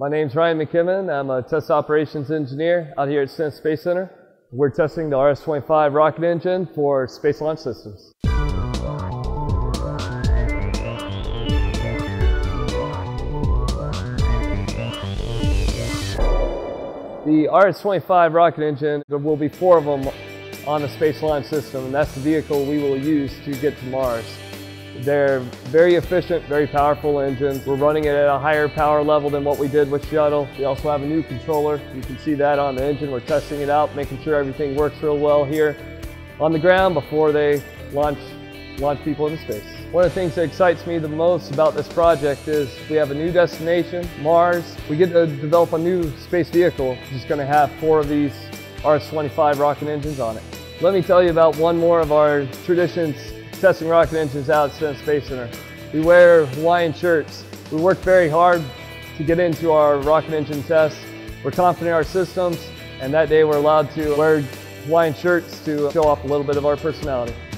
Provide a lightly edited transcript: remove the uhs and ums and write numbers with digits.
My name's Ryan McKibben. I'm a test operations engineer out here at Stennis Space Center. We're testing the RS-25 rocket engine for space launch systems. The RS-25 rocket engine, there will be 4 of them on the space launch system, and that's the vehicle we will use to get to Mars. They're very efficient, very powerful engines. We're running it at a higher power level than what we did with Shuttle. We also have a new controller. You can see that on the engine. We're testing it out, making sure everything works real well here on the ground before they launch people into space. One of the things that excites me the most about this project is we have a new destination, Mars. We get to develop a new space vehicle which is going to have 4 of these RS-25 rocket engines on it. Let me tell you about one more of our traditions testing rocket engines out at Stennis Space Center. We wear Hawaiian shirts. We work very hard to get into our rocket engine tests. We're confident in our systems, and that day we're allowed to wear Hawaiian shirts to show off a little bit of our personality.